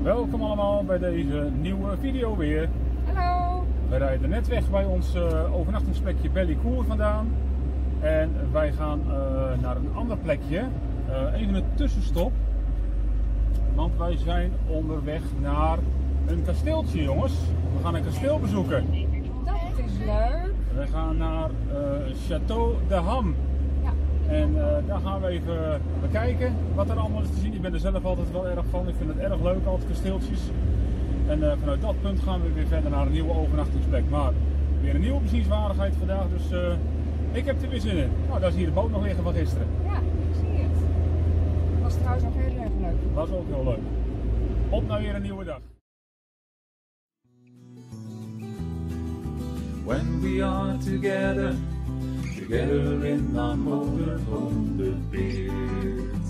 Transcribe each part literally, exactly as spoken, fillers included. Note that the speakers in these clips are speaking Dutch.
Welkom allemaal bij deze nieuwe video weer. Hallo! We rijden net weg bij ons uh, overnachtingsplekje Bellicourt vandaan. En wij gaan uh, naar een ander plekje. Uh, even een tussenstop. Want wij zijn onderweg naar een kasteeltje, jongens. We gaan een kasteel bezoeken. Dat is leuk. We gaan naar uh, Château de Ham. Ja. En uh, daar gaan we even bekijken wat er allemaal is te zien. Ik ben er zelf altijd wel erg van. Ik vind het erg leuk, altijd kasteeltjes. En uh, vanuit dat punt gaan we weer verder naar een nieuwe overnachtingsplek. Maar weer een nieuwe bezienswaardigheid vandaag, dus uh, ik heb er weer zin in. Nou, daar is hier de boot nog liggen van gisteren. Ja, ik zie het. Was trouwens ook heel erg leuk. Was ook heel leuk. Op naar weer een nieuwe dag. When we are together, together in our motorhome, the beard.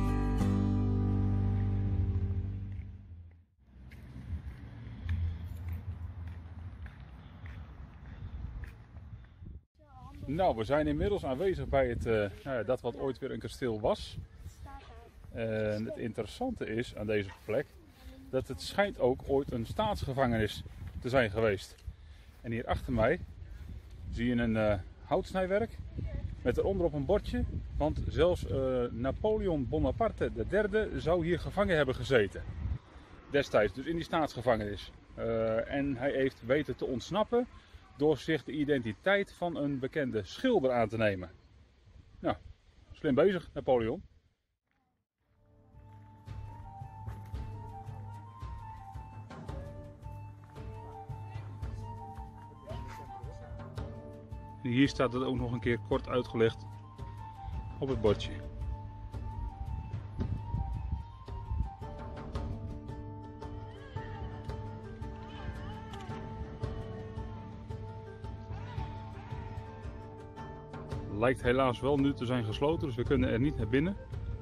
Nou, we zijn inmiddels aanwezig bij het, uh, nou ja, dat wat ooit weer een kasteel was. En het interessante is aan deze plek dat het schijnt ook ooit een staatsgevangenis te zijn geweest. En hier achter mij zie je een uh, houtsnijwerk met eronder op een bordje. Want zelfs uh, Napoleon Bonaparte de derde zou hier gevangen hebben gezeten. Destijds, dus in die staatsgevangenis. Uh, en hij heeft weten te ontsnappen door zich de identiteit van een bekende schilder aan te nemen. Nou, slim bezig, Napoleon. En hier staat het ook nog een keer kort uitgelegd op het bordje. Lijkt helaas wel nu te zijn gesloten, dus we kunnen er niet naar binnen.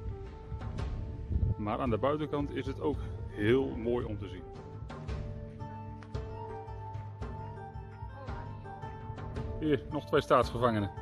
Maar aan de buitenkant is het ook heel mooi om te zien. Hier, nog twee staatsgevangenen.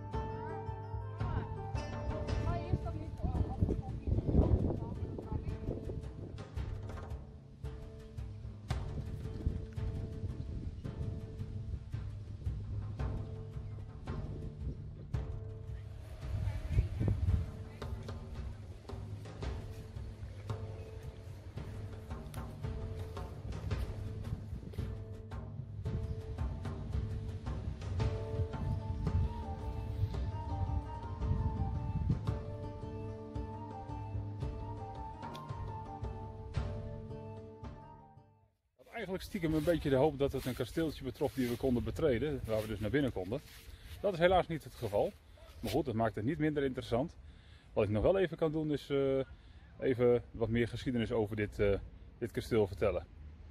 Eigenlijk stiekem een beetje de hoop dat het een kasteeltje betrof die we konden betreden, waar we dus naar binnen konden. Dat is helaas niet het geval. Maar goed, dat maakt het niet minder interessant. Wat ik nog wel even kan doen is uh, even wat meer geschiedenis over dit, uh, dit kasteel vertellen.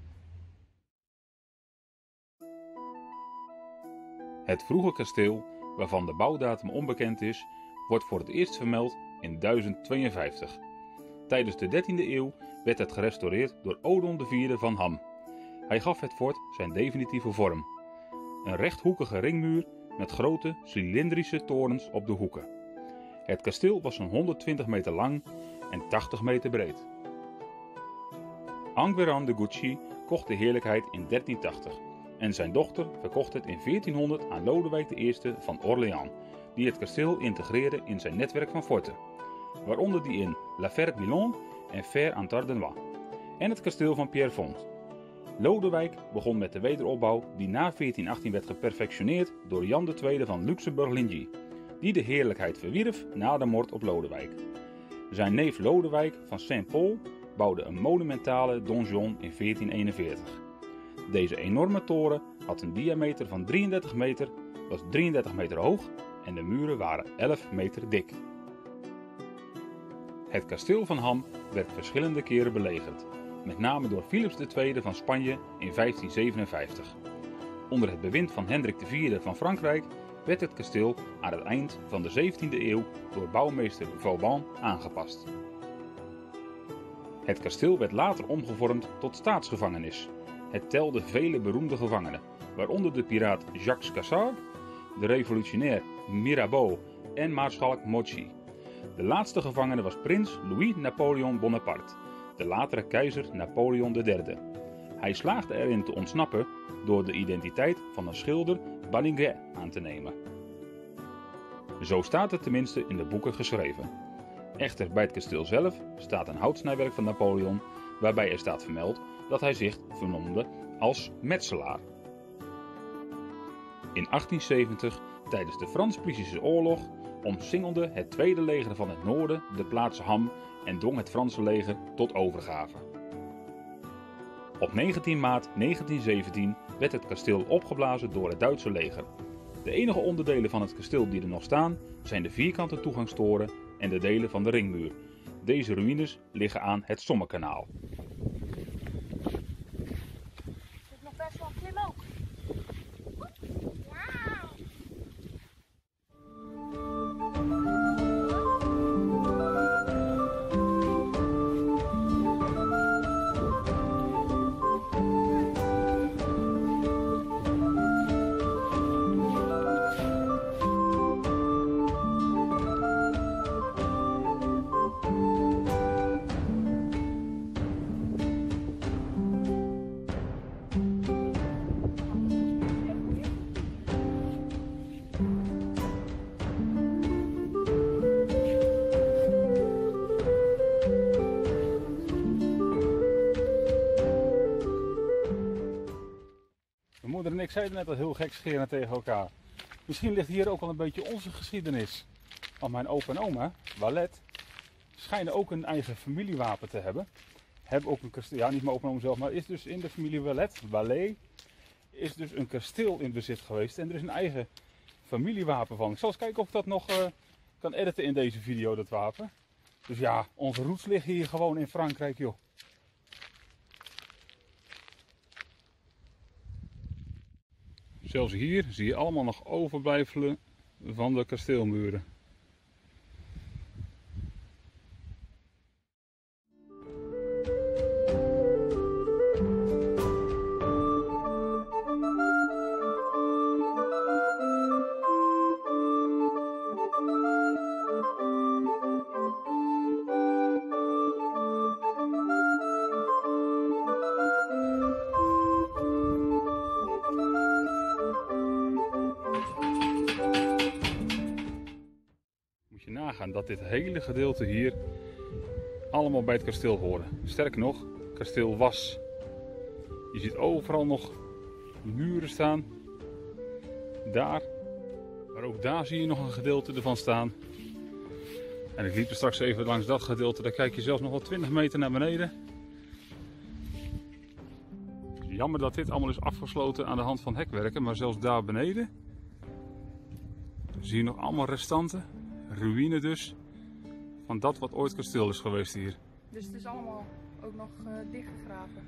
Het vroege kasteel, waarvan de bouwdatum onbekend is, wordt voor het eerst vermeld in duizend tweeënvijftig. Tijdens de dertiende eeuw werd het gerestaureerd door Odon de vierde van Ham. Hij gaf het fort zijn definitieve vorm. Een rechthoekige ringmuur met grote cilindrische torens op de hoeken. Het kasteel was zo'n honderdtwintig meter lang en tachtig meter breed. Enguerrand de Guiche kocht de heerlijkheid in dertienhonderdtachtig en zijn dochter verkocht het in veertienhonderd aan Lodewijk de eerste van Orléans, die het kasteel integreerde in zijn netwerk van forten, waaronder die in La Ferté-Milon en Fère-en-Tardenois en het kasteel van Pierrefonds. Lodewijk begon met de wederopbouw die na veertien achttien werd geperfectioneerd door Jan de tweede van Luxemburg-Ligny, die de heerlijkheid verwierf na de moord op Lodewijk. Zijn neef Lodewijk van Saint-Paul bouwde een monumentale donjon in veertien eenenveertig. Deze enorme toren had een diameter van drieëndertig meter, was drieëndertig meter hoog en de muren waren elf meter dik. Het kasteel van Ham werd verschillende keren belegerd, met name door Philips de tweede van Spanje in vijftien zevenenvijftig. Onder het bewind van Hendrik de vierde van Frankrijk werd het kasteel aan het eind van de zeventiende eeuw door bouwmeester Vauban aangepast. Het kasteel werd later omgevormd tot staatsgevangenis. Het telde vele beroemde gevangenen, waaronder de piraat Jacques Cassard, de revolutionair Mirabeau en maarschalk Mochi. De laatste gevangene was prins Louis Napoleon Bonaparte, de latere keizer Napoleon de derde. Hij slaagde erin te ontsnappen door de identiteit van een schilder Ballinguet aan te nemen. Zo staat het tenminste in de boeken geschreven. Echter, bij het kasteel zelf staat een houtsnijwerk van Napoleon, waarbij er staat vermeld dat hij zich vernoemde als metselaar. In achttienzeventig, tijdens de Frans-Prussische oorlog, omsingelde het tweede leger van het noorden de plaats Ham en dwong het Franse leger tot overgave. Op negentien maart negentienzeventien werd het kasteel opgeblazen door het Duitse leger. De enige onderdelen van het kasteel die er nog staan zijn de vierkante toegangstoren en de delen van de ringmuur. Deze ruïnes liggen aan het Sommekanaal. Het is nog best wel klim ook. Wauw. Mijn moeder en ik zeiden net al heel gekscherend tegen elkaar. Misschien ligt hier ook wel een beetje onze geschiedenis. Want mijn opa en oma, Walet, schijnen ook een eigen familiewapen te hebben. Hebben ook een kasteel, ja niet mijn opa en oma zelf, maar is dus in de familie Walet, Wallet, is dus een kasteel in bezit geweest. En er is een eigen familiewapen van. Ik zal eens kijken of ik dat nog uh, kan editen in deze video, dat wapen. Dus ja, onze roots liggen hier gewoon in Frankrijk, joh. Zelfs hier zie je allemaal nog overblijfselen van de kasteelmuren. Moet je nagaan dat dit hele gedeelte hier allemaal bij het kasteel hoorde. Sterker nog, het kasteel was. Je ziet overal nog muren staan. Daar. Maar ook daar zie je nog een gedeelte ervan staan. En ik liep er straks even langs dat gedeelte. Daar kijk je zelfs nog wel twintig meter naar beneden. Jammer dat dit allemaal is afgesloten aan de hand van hekwerken. Maar zelfs daar beneden zie je nog allemaal restanten. Ruïne dus. Van dat wat ooit kasteel is geweest hier. Dus het is allemaal ook nog uh, dichtgegraven.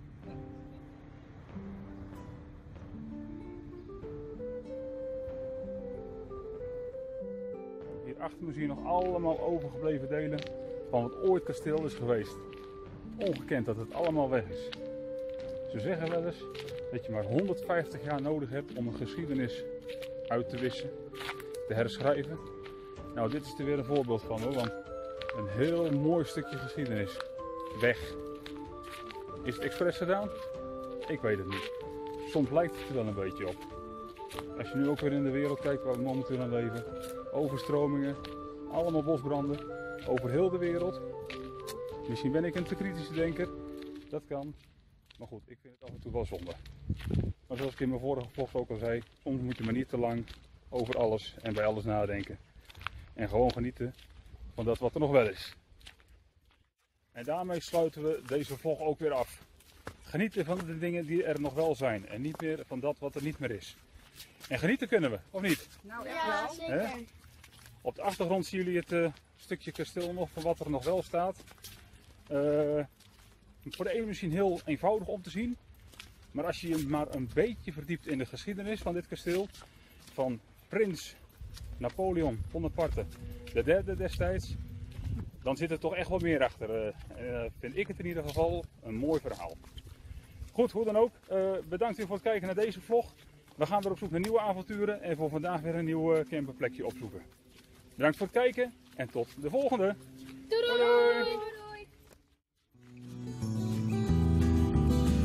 Hier achter me zie je nog allemaal overgebleven delen van wat ooit kasteel is geweest. Ongekend dat het allemaal weg is. Ze zeggen wel eens dat je maar honderdvijftig jaar nodig hebt om een geschiedenis uit te wissen, te herschrijven. Nou, dit is er weer een voorbeeld van hoor, want een heel mooi stukje geschiedenis. Weg. Is het expres gedaan? Ik weet het niet. Soms lijkt het er wel een beetje op. Als je nu ook weer in de wereld kijkt waar we momenteel aan leven. Overstromingen, allemaal bosbranden, over heel de wereld. Misschien ben ik een te kritische denker, dat kan. Maar goed, ik vind het af en toe wel zonde. Maar zoals ik in mijn vorige vlog ook al zei, soms moet je maar niet te lang over alles en bij alles nadenken. En gewoon genieten van dat wat er nog wel is. En daarmee sluiten we deze vlog ook weer af. Genieten van de dingen die er nog wel zijn en niet meer van dat wat er niet meer is. En genieten kunnen we, of niet? Nou, echt Ja, wel. zeker. Hè? Op de achtergrond zien jullie het uh, stukje kasteel nog van wat er nog wel staat. Uh, voor de ene misschien heel eenvoudig om te zien. Maar als je je maar een beetje verdiept in de geschiedenis van dit kasteel. Van prins Napoleon Bonaparte de derde destijds. Dan zit er toch echt wel meer achter. Uh, uh, vind ik het in ieder geval een mooi verhaal. Goed, hoe dan ook. Uh, bedankt weer voor het kijken naar deze vlog. We gaan weer op zoek naar nieuwe avonturen. En voor vandaag weer een nieuw uh, camperplekje opzoeken. Bedankt voor het kijken. En tot de volgende. Doei doei! Doei, doei. Doei, doei.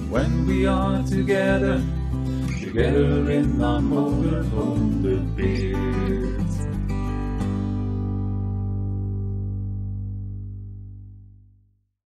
when we are together, together in our motorhome.